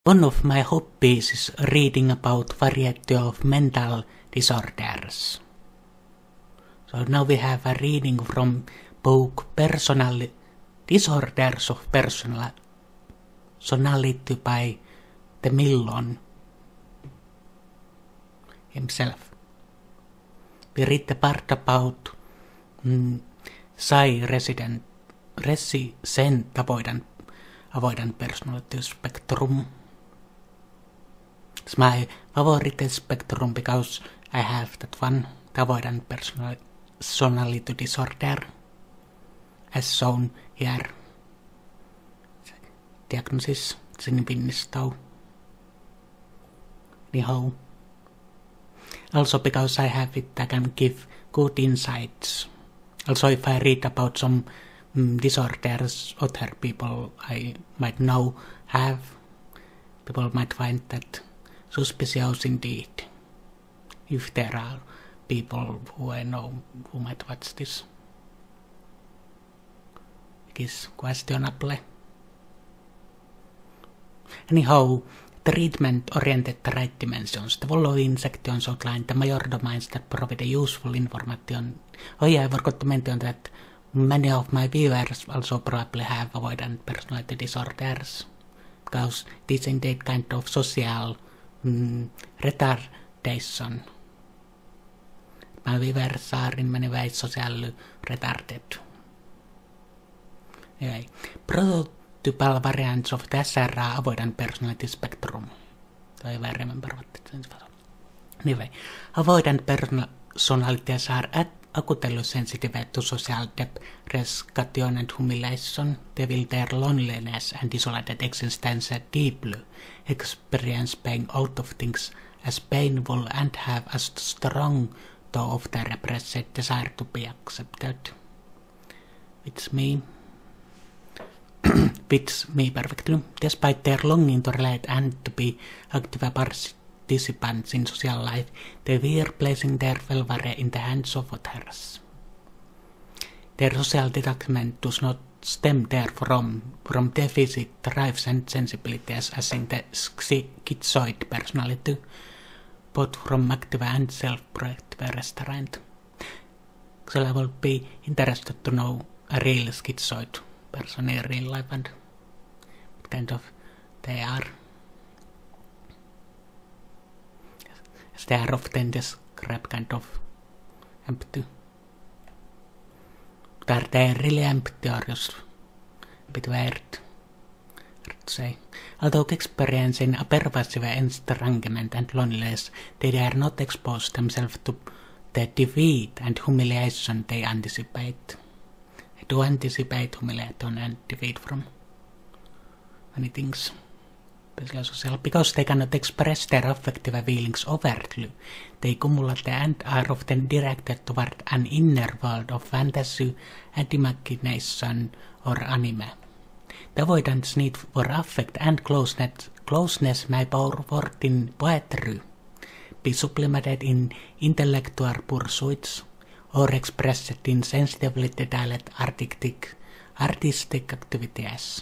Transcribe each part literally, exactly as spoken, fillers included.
One of my hobbies is reading about variety of mental disorders. So now we have a reading from book Personal Disorders of Personality by the Millon himself. We read the part about mm, Psi resident, resistant avoidant, avoidant personality spectrum. It's my favorite spectrum because I have that one, the avoidant personality disorder, as shown here. Diagnosis, sin pinnistow. Anyhow. Also because I have it, I can give good insights. Also if I read about some mm, disorders other people I might know have, people might find that suspicious indeed. If there are people who I know who might watch this. It is questionable. Anyhow, treatment-oriented right dimensions. The following sections outline the major domains that provide useful information. Oh yeah, I forgot to mention that many of my viewers also probably have avoidant personality disorders, because it is indeed kind of social mm, retardation. My viewers are in many ways socially retarded. Anyway, prototypal variants of the S R A avoidant personality spectrum. So I remember what it stands for. Anyway, avoidant personalities are acutely sensitive to social depression and humiliation. They will their loneliness and isolated existence deeply, experience pain out of things as painful and have a strong though of the repressed desire to be accepted. It's me. Fits me perfectly, despite their longing to relate and to be active participants in social life, they fear placing their welfare in the hands of others. Their social detachment does not stem therefrom from deficit drives and sensibilities as in the schizoid personality, but from active and self-projective restraint. So I will be interested to know a real schizoid person in real life and what kind of they are. As they are often described kind of empty. But are they really empty or just a bit weird? To say. Although experiencing a pervasive estrangement and loneliness, they dare not expose themselves to the defeat and humiliation they anticipate. To anticipate humiliation and defeat from many things, especially social, because they cannot express their affective feelings overtly. They cumulate and are often directed toward an inner world of fantasy and imagination or anime. The avoidance need for affect and closeness, closeness may pour forth in poetry, be supplemented in intellectual pursuits, or expressed in sensitively detailed artistic, artistic activities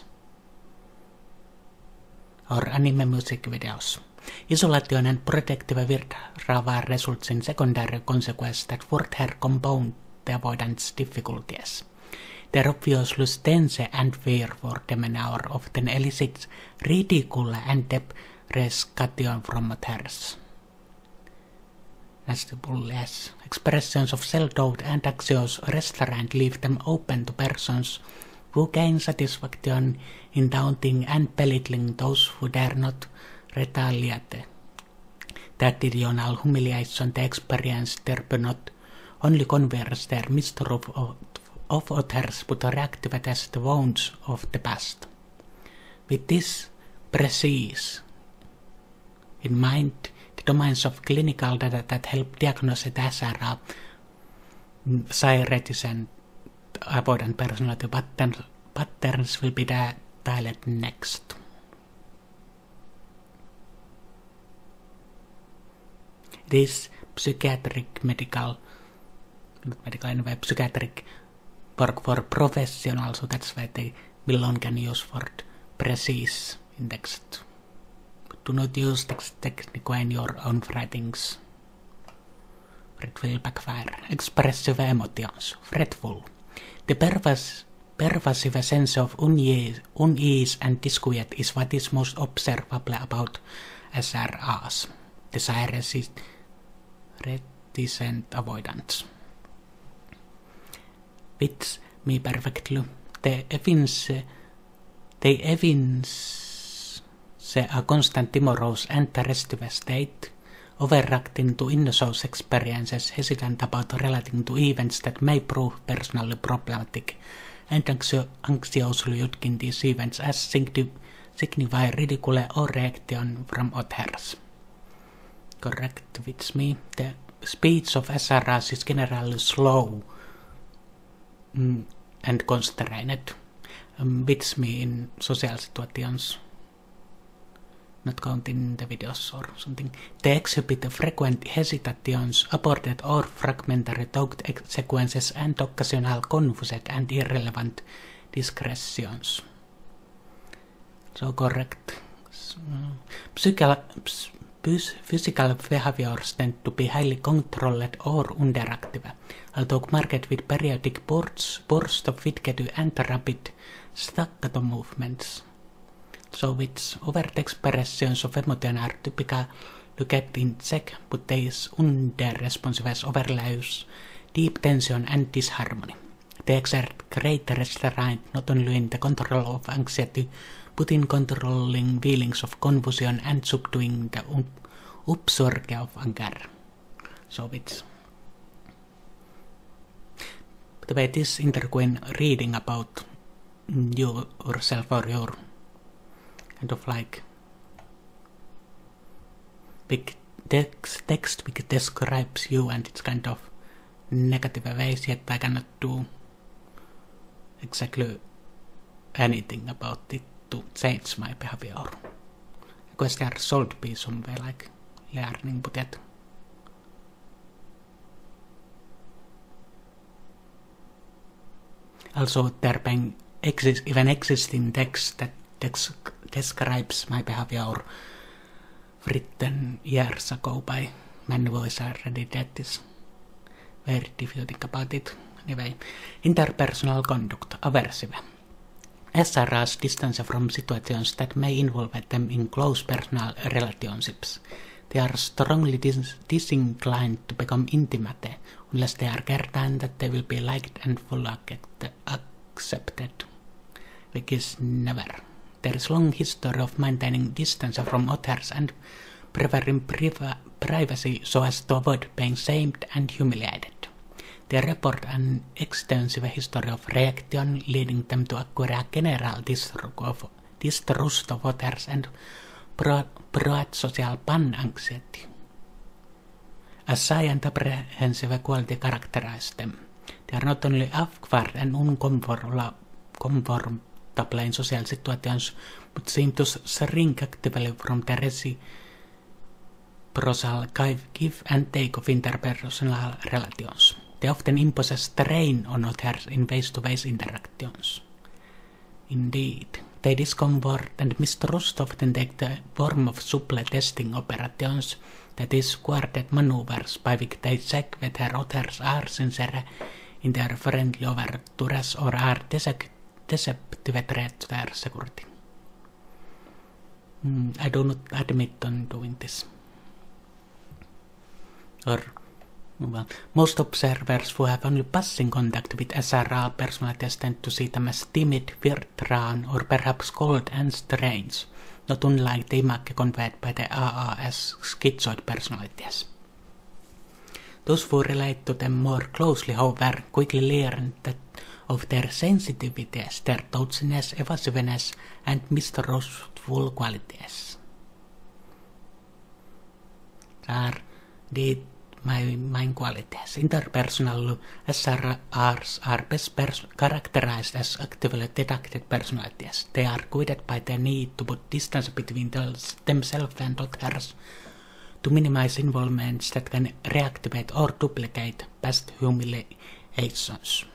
or anime music videos. Isolation and protective withdrawal results in secondary consequences that further compound the avoidance difficulties. Their obviously tense and fearful demeanor often elicits ridicule and deprecation from others. As the bullies, expressions of self-doubt and anxious restraint leave them open to persons who gain satisfaction in daunting and belittling those who dare not retaliate. The additional humiliation they experience thereby not only conveys their mistrust of, of others but reactivates the wounds of the past. With this precise in mind, the domains of clinical data that help diagnose the S R A, psi-reticent avoidant personality patterns, patterns will be detailed next. This psychiatric medical, not medical anyway, psychiatric work for professionals, so that's why they belong can use for precise in text. Do not use text technique in your own writings. It will backfire. Expressive emotions. Fretful. The pervas pervasive sense of unease, unease and disquiet is what is most observable about S R As. Desire reticent avoidance. Fits me perfectly. They evince, they evince a constant timorous and restive state, overreacting to innocent experiences, hesitant about relating to events that may prove personally problematic, and anxiously judging these events as signify ridicule or reaction from others. Correct, with me. The speech of S R As is generally slow mm, and constrained, um, with me in social situations, not counting the videos or something. They exhibit frequent hesitations, aborted or fragmentary thought sequences, and occasional confused and irrelevant digressions. So correct. Psychical, physical behaviors tend to be highly controlled or underactive, although marked with periodic bursts, bursts of fidgety and rapid staccato movements. So which overt expressions of emotion are typically kept in check, but these under-responsiveness overlays deep tension and disharmony. They exert great restraint not only in the control of anxiety, but in controlling feelings of confusion and subduing the upsurge of anger. So it's... By the way, this interqueen reading about you yourself or your kind of like big text, text which describes you and it's kind of negative ways, yet I cannot do exactly anything about it to change my behavior. Because there should be some way like learning, but yet also there being exist, even existing text that dex, describes my behavior written years ago by man who is already dead is very difficult to think about it. Anyway, interpersonal conduct, aversive. S R As distance from situations that may involve them in close personal relationships. They are strongly dis disinclined to become intimate unless they are certain that they will be liked and fully accepted, which is never. There is a long history of maintaining distance from others and preferring priva privacy so as to avoid being shamed and humiliated. They report an extensive history of reaction, leading them to acquire a general distrust of others and broad social pan-anxiety. A shy and apprehensive quality characterize them. They are not only awkward and uncomfortable in social situations, but seem to shrink actively from the reciprocal give and take of interpersonal relations. They often impose a strain on others in face-to-face interactions. Indeed, their discomfort and mistrust often take the form of subtle testing operations, that is, guarded maneuvers by which they check whether others are sincere in their friendly overtures or are deceptive threat to their security. Mm, I do not admit on doing this. Or Well, most observers who have only passing contact with S R A personalities tend to see them as timid, withdrawn, or perhaps cold and strange, not unlike the image conveyed by the A A as schizoid personalities. Those who relate to them more closely, however, quickly learn that of their sensitivities, their touchiness, evasiveness, and mistrustful qualities. Are the My main qualities. Interpersonal S R As are best characterized as actively detected personalities. They are guided by the need to put distance between themselves and others to minimize involvements that can reactivate or duplicate past humiliations.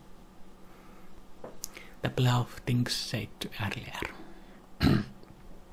The couple of things said earlier.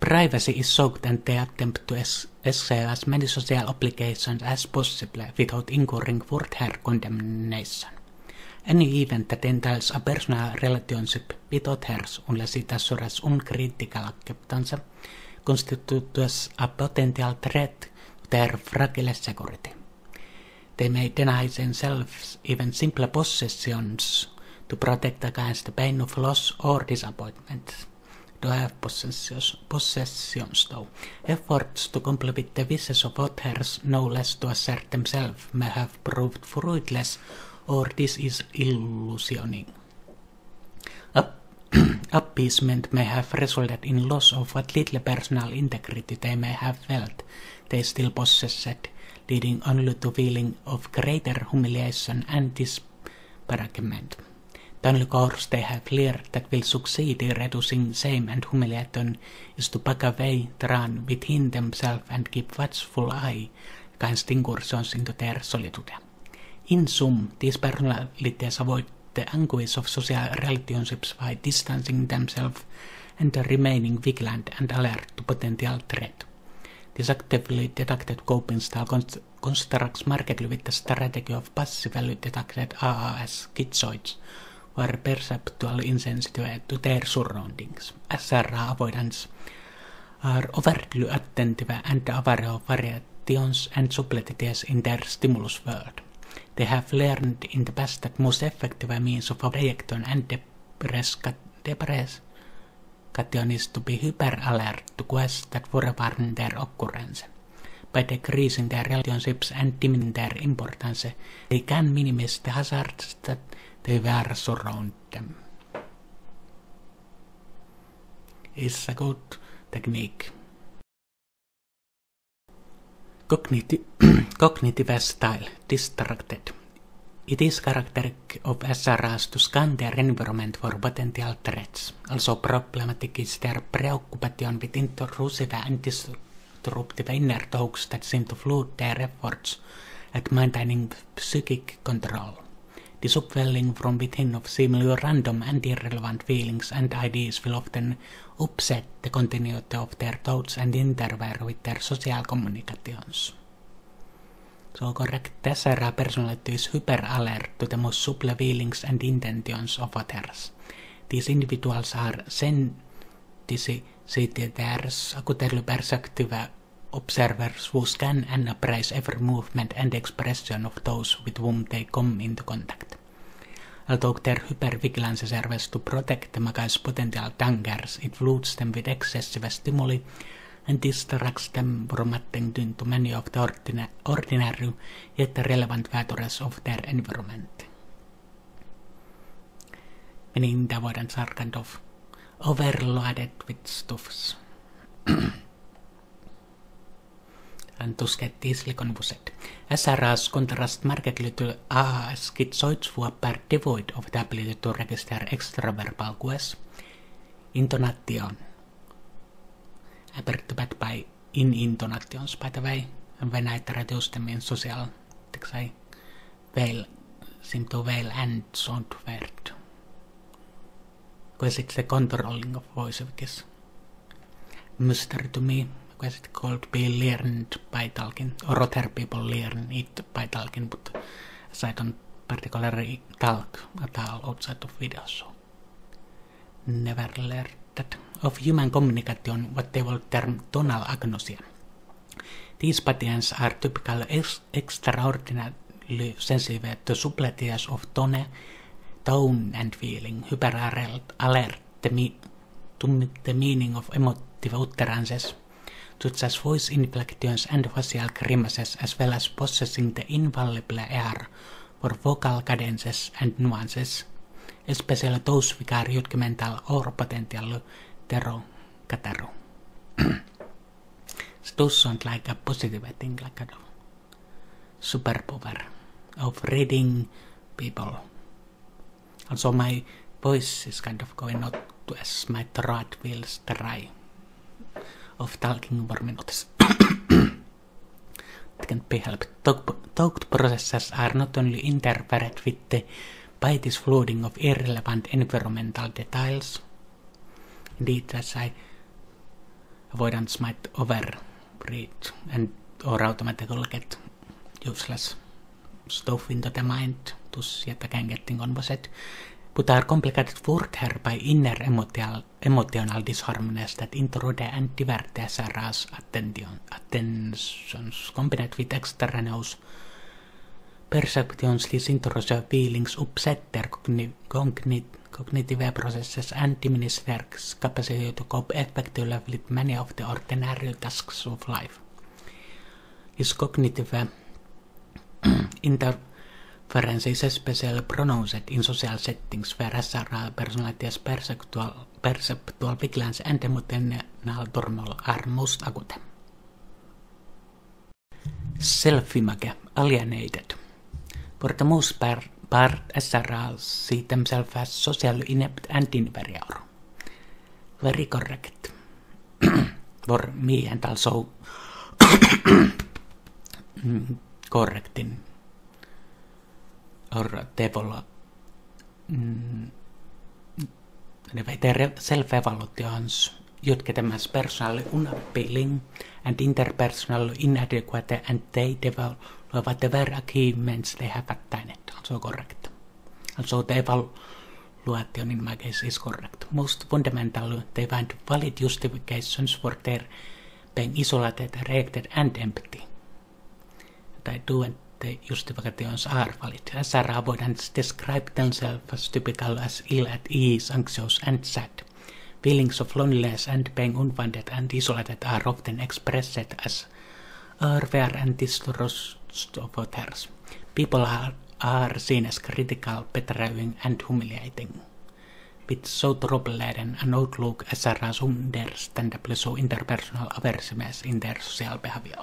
Privacy is sought and they attempt to excel as many social obligations as possible without incurring further condemnation. Any event that entails a personal relationship with others, unless it assures uncritical acceptance, constitutes a potential threat to their fragile security. They may deny themselves even simple possessions to protect against the pain of loss or disappointment. To have possessions, possessions though, efforts to complete the wishes of others no less to assert themselves may have proved fruitless or this is illusioning. Up- appeasement may have resulted in loss of what little personal integrity they may have felt they still possessed, leading only to feeling of greater humiliation and disparagement. The only course they have learned that will succeed in reducing shame and humiliation is to back away, run within themselves and keep watchful eye against incursions into their solitude. In sum, these personalities avoid the anguish of social relationships by distancing themselves and remaining vigilant and alert to potential threat. This actively detected coping style const- constructs markedly with the strategy of passively detected A A S schizoids, who are perceptually insensitive to their surroundings. S R A avoidants are overtly attentive and aware of variations and subtleties in their stimulus world. They have learned in the past that most effective means of reaction and depression is to be hyper-alert to quests that forewarn their occurrence. By decreasing their relationships and diminishing their importance, they can minimize the hazards that they were surround them. It's a good technique. Cogniti- cognitive style, distracted. It is characteristic of S R As to scan their environment for potential threats. Also problematic is their preoccupation with intrusive and disruptive inner thoughts that seem to flood their efforts at maintaining psychic control. The upwelling from within of seemingly random and irrelevant feelings and ideas will often upset the continuity of their thoughts and interfere with their social communications. So correct S R A personality is hyper-alert to the most subtle feelings and intentions of others. These individuals are sensitizers, acutely perceptive observers who scan and appraise every movement and expression of those with whom they come into contact. Although their hypervigilance serves to protect them against potential dangers, it floods them with excessive stimuli and distracts them from attending to many of the ordina- ordinary yet relevant features of their environment. Many in the avoidants are kind of overloaded with stuffs. And thus get easily confused. S R As contrast markedly to A A S schizoids who appear devoid of the ability to register extraverbal cues. Intonation. Apertured by in intonations, by the way, and when I try to use them in social, I veil, seem to veil and sound weird. Because it's the controlling of voice which is mystery to me. Because it could be learned by talking, or other people learn it by talking, but as I don't particularly talk at all outside of videos, so never learned that. Of human communication, what they will term tonal agnosia. These patients are typically ex- extraordinarily sensitive to subtleties of tone, tone and feeling, hyper-alert to the meaning of emotive utterances, such as voice inflections and facial grimaces, as well as possessing the infallible air for vocal cadences and nuances, especially those which are judgmental or potentially derogatory. So those sound like a positive thing, like a superpower of reading people. Also my voice is kind of going out as my throat feels dry of talking for minutes. It can be helped. Thought processes are not only interfered with the, by this flooding of irrelevant environmental details. Indeed, as I Avoidance might overreach and or automatically get useless stuff into the mind to yet again getting on with it. But are complicated further by inner emotional, emotional disharmonies that intrude and divert the S R A's attention, attentions combined with extraneous perceptions. These intrusive feelings upset their cogni cogni cognitive processes and diminish their capacity to cope effectively with many of the ordinary tasks of life. This cognitive interference is especially pronounced in social settings where S R A personality's perceptual, perceptual vigilance and emotional turmoil are most acute. Self-image, alienated. For the most part, S R As see themselves as socially inept and inferior. Very correct. For me and also correcting or develop mm, their self-evaluations jotka them as personally unappealing and interpersonally inadequate, and they develop whatever achievements they have attained. Also correct. Also the evaluation in my case is correct. Most fundamentally, they find valid justifications for their being isolated, rejected and empty. They do and the justifications are valid. S R avoidants describe themselves as typical as ill at ease, anxious and sad. Feelings of loneliness and being unfounded and isolated are often expressed as unfair and distrust of others. People are, are seen as critical, betraying and humiliating. With so trouble-laden an outlook, S R As understandably show interpersonal aversiveness in their social behavior.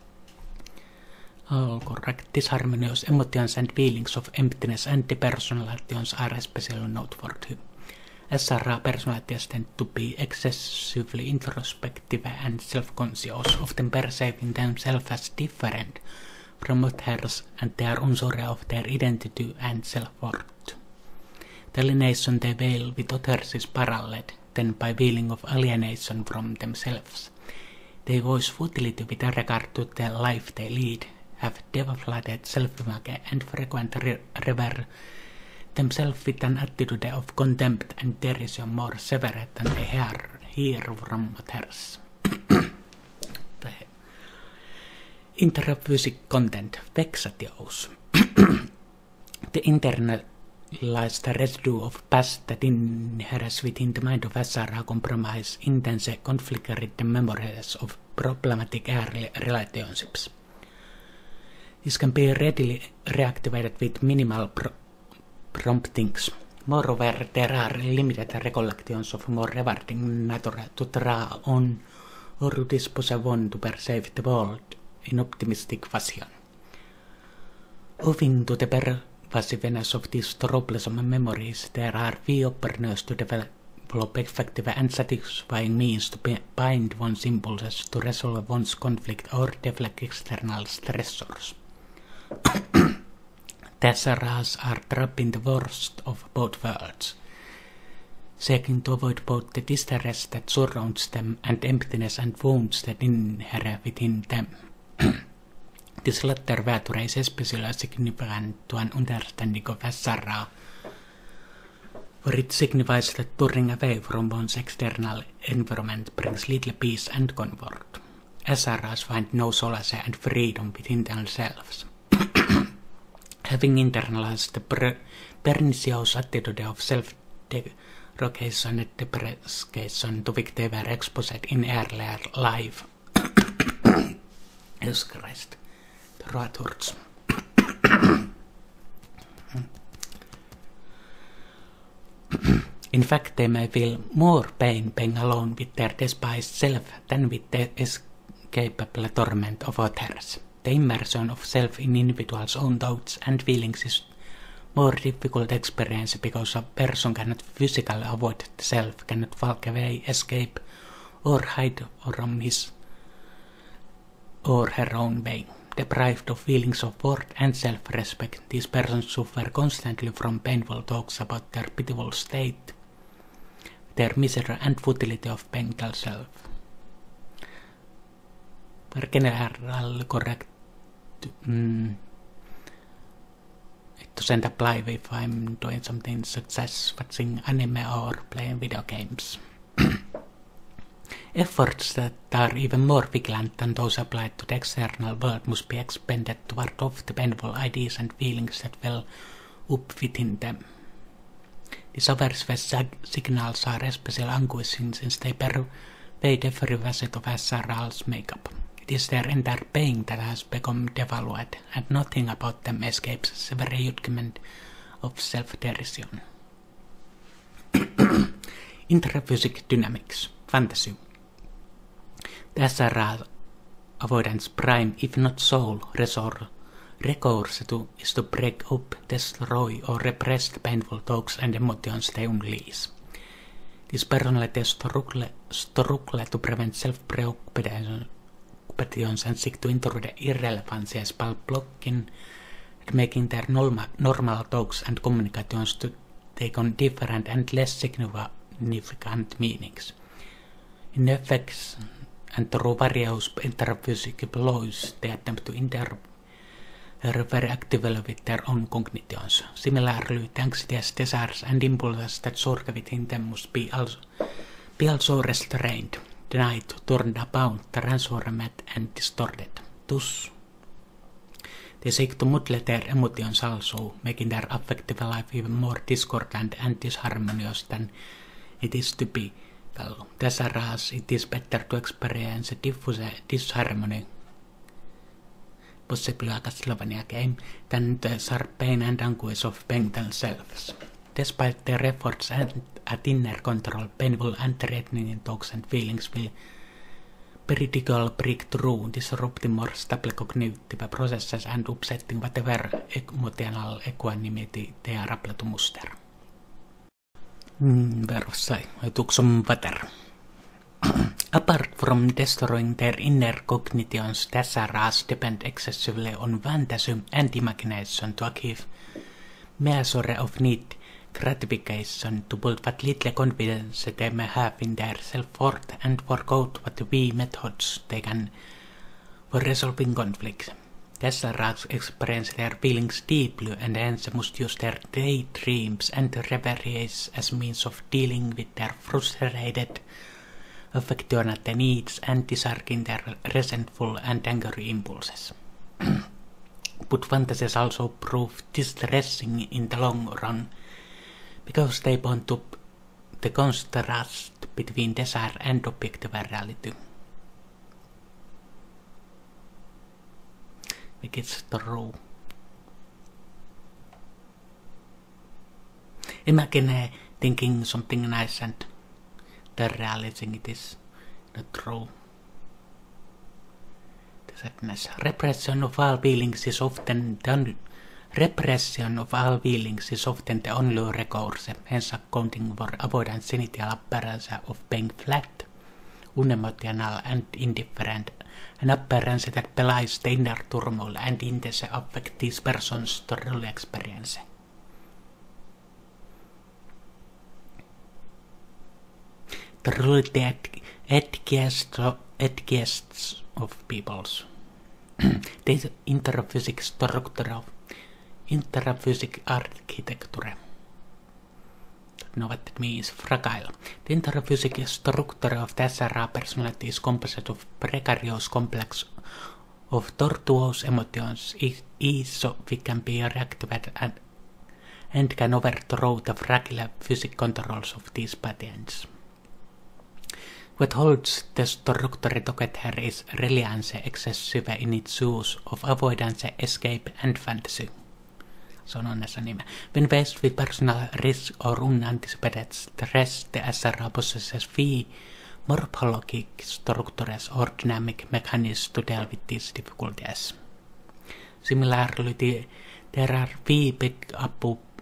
All correct. Disharmonious emotions and feelings of emptiness and depersonalizations are especially noteworthy. S R A personalities tend to be excessively introspective and self-conscious, often perceiving themselves as different from others, and they are unsure of their identity and self-worth. The alienation they feel with others is paralleled then by feeling of alienation from themselves. They voice futility with regard to the life they lead, have developed self-image and frequently revere themselves with an attitude of contempt and derision more severe than they hear, hear from others. The intrinsic content, vexatious. The internalized residue of past that inheres within the mind of S R A compromise intense conflict-ridden memories of problematic early relationships. This can be readily reactivated with minimal pro promptings. Moreover, there are limited recollections of more rewarding nature to draw on or to dispose one to perceive the world in optimistic fashion. Owing to the pervasiveness of these troublesome memories, there are few openness to develop effective and satisfying means to bind one's impulses to resolve one's conflict or deflect external stressors. The S R As are trapped in the worst of both worlds, seeking to avoid both the distress that surrounds them and emptiness and wounds that inhere within them. This latter feature is especially significant to an understanding of S R A, for it signifies that turning away from one's external environment brings little peace and comfort. S R As find no solace and freedom within themselves. Having internalized the pernicious attitude of self-derogation and depreciation to which they were exposed in earlier life. Jesus Christ. The right words. In fact, they may feel more pain being alone with their despised self than with the escapable torment of others. The immersion of self in individual's own thoughts and feelings is more difficult experience because a person cannot physically avoid the self, cannot walk away, escape, or hide from his or her own being. Deprived of feelings of worth and self-respect, these persons suffer constantly from painful talks about their pitiable state, their misery and futility of being themselves. general correct mm, it doesn't apply if I'm doing something such as watching anime or playing video games. Efforts that are even more vigilant than those applied to the external world must be expended to ward off the painful ideas and feelings that well up within them. These aversive signals are especially anguishing since they pervade every facet of S R L's makeup. It is their entire being that has become devalued, and nothing about them escapes the very judgment of self-derision. Intraphysic dynamics, fantasy. The S R L avoidance prime, if not sole, resort recourse to is to break up, destroy, or repress the painful thoughts and emotions they unleash. This personality struggle, struggle to prevent self-preoccupation and seek to intrude irrelevancies by blocking and making their normal, normal thoughts and communications to take on different and less significant meanings. In effects and through various interphysical laws, they attempt to interfere very actively with their own cognitions. Similarly, the anxieties, desires, and impulses that surge within them must be also, be also restrained, denied, turned about, transformed, and distorted. Thus, they seek to muddle their emotions also, making their affective life even more discordant and disharmonious than it is to be. Well, as it is better to experience a diffuse disharmony, possibly like a Slovenia game, than the sharp pain and anguish of pain themselves. Despite their efforts at inner control, painful and threatening thoughts and feelings will periodically break through, disrupting more stable cognitive processes and upsetting whatever emotional equanimity they are able to muster. Mm, verse, I took some water. Apart from destroying their inner cognitions, the S R As depend excessively on fantasy and imagination to achieve measure of need gratification, to build what little confidence they may have in their self-worth and forget what wee methods they can for resolving conflicts. The S R As experience their feelings deeply and hence must use their daydreams and reveries as means of dealing with their frustrated affectionate needs and disarming their resentful and angry impulses. But fantasies also prove distressing in the long run, because they point to the contrast between desire and objective reality. Which is true. Imagine thinking something nice and the realizing it is not true. The sadness. Repression of all feelings is often the repression of all feelings is often the only recourse, hence accounting for avoidance initial appearance of being flat, unemotional and indifferent, an appearance that belies the inner turmoil and intense affect these persons to real experience. The reality edgiest of peoples. The interphysic structure of interphysic architecture. Don't know what that means. Fragile. The interphysic structure of the S R A personality is composed of precarious complex of tortuous emotions, each of which can be reactivated and, and can overthrow the fragile physical controls of these patterns. What holds the structure together is reliance excessive in its use of avoidance, escape, and fantasy. So known as anime. When faced with personal risk or unanticipated stress, the S R A possesses few morphologic structures or dynamic mechanisms to deal with these difficulties. Similarly, there are few backup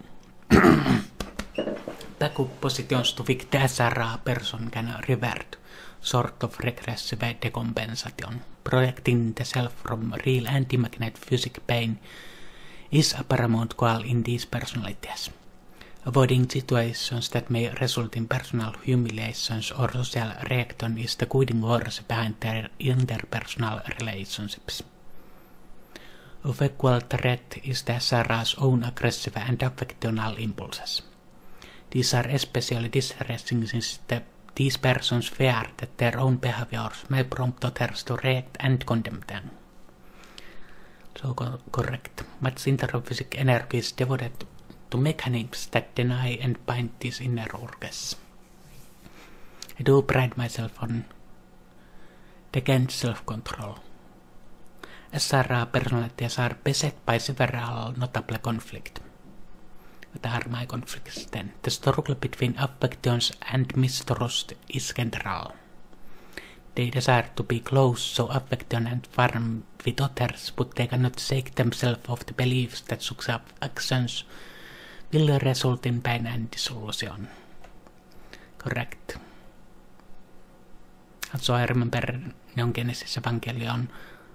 backup positions to which the S R A person can revert, sort of regressive decompensation. Protecting the self from real and imagined physical pain is a paramount goal in these personalities. Avoiding situations that may result in personal humiliations or social reaction is the guiding force behind their interpersonal relationships. A equal threat is the S R A's own aggressive and affectional impulses. These are especially distressing since the, these persons fear that their own behaviors may prompt others to react and condemn them. So co correct. Much intrinsic energy is devoted to mechanisms that deny and bind these inner urges. I do pride myself on against self-control. S R A personalities are beset by several notable conflicts. What are my conflicts then? The struggle between affections and mistrust is central. They desire to be close, so affection and warm with others, but they cannot shake themselves of the beliefs that such actions will result in pain and dissolution. Correct. Also, I remember Neon Genesis Evangelion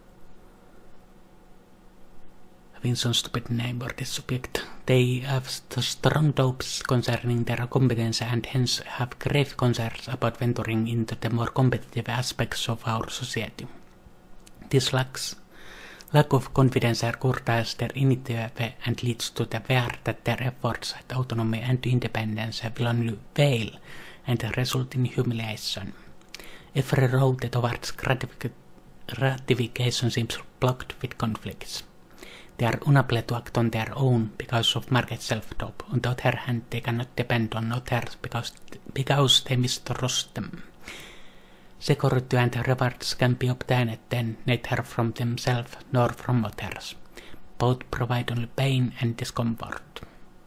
having some stupid name for this subject. They have strong doubts concerning their competence and hence have grave concerns about venturing into the more competitive aspects of our society. This lacks lack of confidence curtails their initiative and leads to the fear that their efforts at autonomy and independence will only fail and result in humiliation. Every road towards gratification seems blocked with conflicts. They are unable to act on their own because of market self-doubt. On the other hand, they cannot depend on others because, because they mistrust them. Security and rewards can be obtained then neither from themselves nor from others. Both provide only pain and discomfort.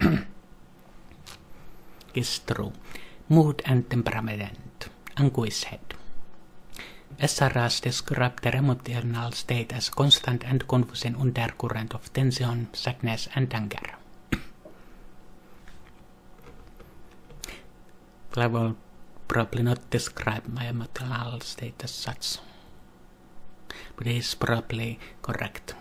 It's true. Mood and temperament. Anguish head. S R As describe their emotional state as constant and confusing undercurrent of tension, sadness, and anger. I will probably not describe my emotional state as such, but it is probably correct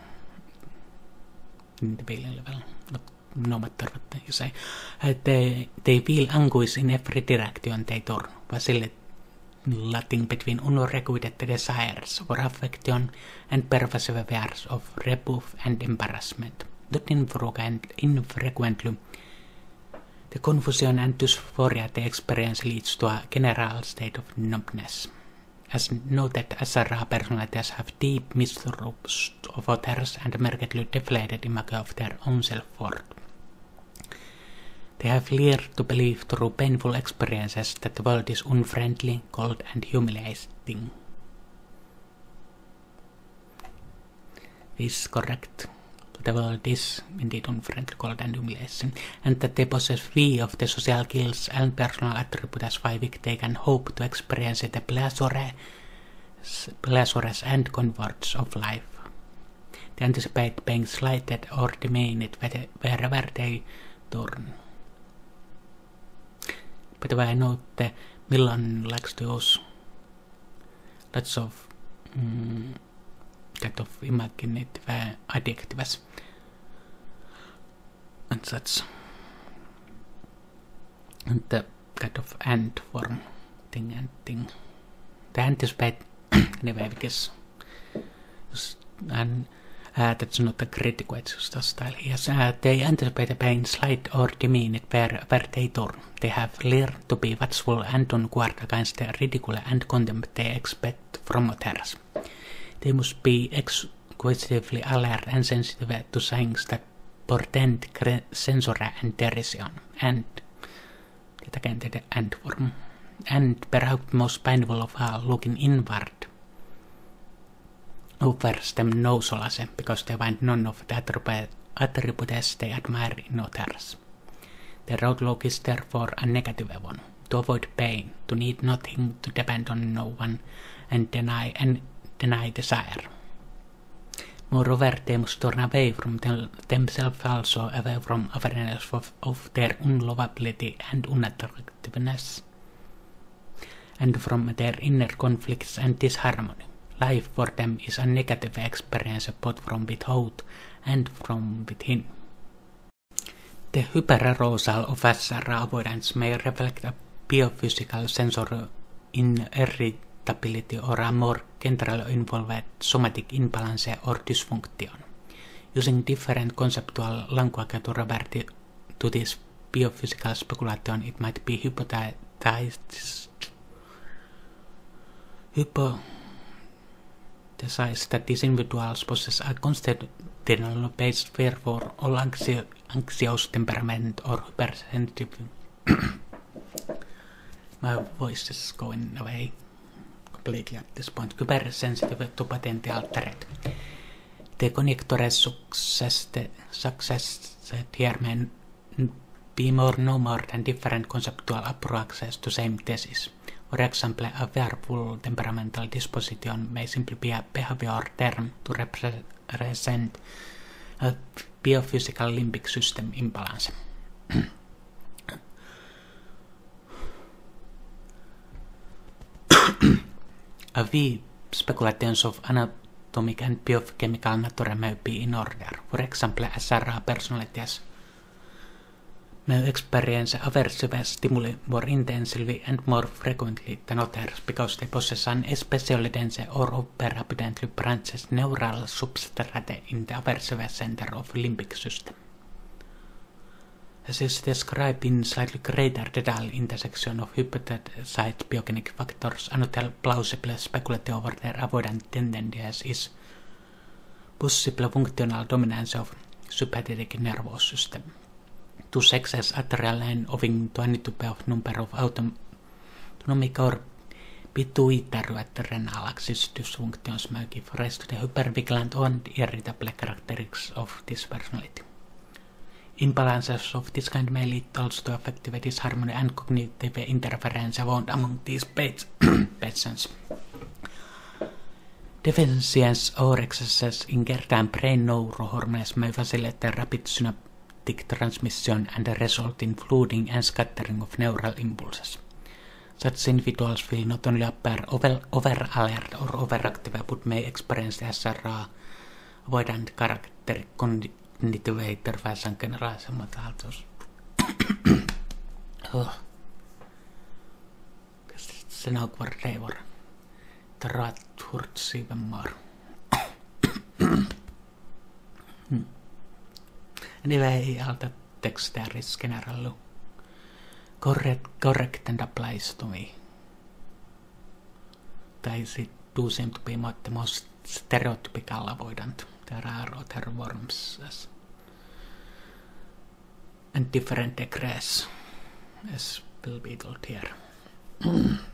in the feeling level, not, no matter what you say. Uh, they, they feel anguish in every direction they turn, vacillating between unrequited desires for affection and pervasive fears of rebuff and embarrassment. Not infrequently, the confusion and dysphoria they experience leads to a general state of numbness. As noted, S R A personalities have deep mistrust of others and markedly deflated image of their own self-worth. They have learned to believe through painful experiences that the world is unfriendly, cold, and humiliating. This is correct. The world is indeed unfriendly, cold, and humiliating, and that they possess few of the social skills and personal attributes by which they can hope to experience the pleasures, pleasures and comforts of life. They anticipate being slighted or demeaned wherever they turn. By the way, I know that Milan likes to use lots of mm, kind of imaginative adjectives and such, and the kind of and form thing and thing. They anticipate anyway because and uh, that's not a critical, it's just a style. Yes, uh, they anticipate being slight or demeaned where, where they turn. They have learned to be watchful and on guard against the ridicule and contempt they expect from others. They must be exquisitely alert and sensitive to signs that portend censure and derision, and yet again the and form. And perhaps most painful of all, looking inward offers them no solace because they find none of the attributes they admire in others. Their outlook is therefore a negative one: to avoid pain, to need nothing, to depend on no one, and deny and deny desire. Moreover, they must turn away from them, themselves also, away from awareness of, of their unlovability and unattractiveness, and from their inner conflicts and disharmony. Life for them is a negative experience both from without and from within. The hyperarousal of S R avoidance may reflect a biophysical sensory irritability or a more generally involved somatic imbalance or dysfunction. Using different conceptual language to refer to this biophysical speculation, it might be hypothesized hypothesized that these individuals possess a constitutional-based fear for all anxi anxious temperament or hypersensitive. My voice is going away completely at this point. Hypersensitive to potential threat. The conjectures successed here may be more no more than different conceptual approaches to same thesis. For example, a fearful temperamental disposition may simply be a behavior term to represent a biophysical limbic system imbalance. A few speculations of anatomic and biochemical nature may be in order. For example, S R A personalities may experience aversive stimuli more intensively and more frequently than others because they possess an especially dense or overabundantly branched neural substrate in the aversive center of the limbic system. As is described in slightly greater detail in the section of hypothesized biochemic factors, another plausible speculative over their avoidant tendencies is possible functional dominance of sympathetic nervous system. To success at the real line owing to any type of number of autonomic or pituitary at the renal axis dysfunctions may give rise to the hypervigilant and irritable characteristics of this personality. Imbalances of this kind may lead also to affective disharmony and cognitive interference found among these patients. Deficiency or excesses in certain brain neurohormones may facilitate rapid synaptic transmission and result in flooding and scattering of neural impulses. Such individuals will not only appear over, over alert or overactive but may experience the S R A avoidant character cognitive interface and generalisemmat altos. Sen awkward flavor. The rat hurts even more. Anyway, all the text there is generally correct, correct and applies to me. They do seem to be not the most stereotypical avoidant. There are other worms as, and different degrees, as will be told here.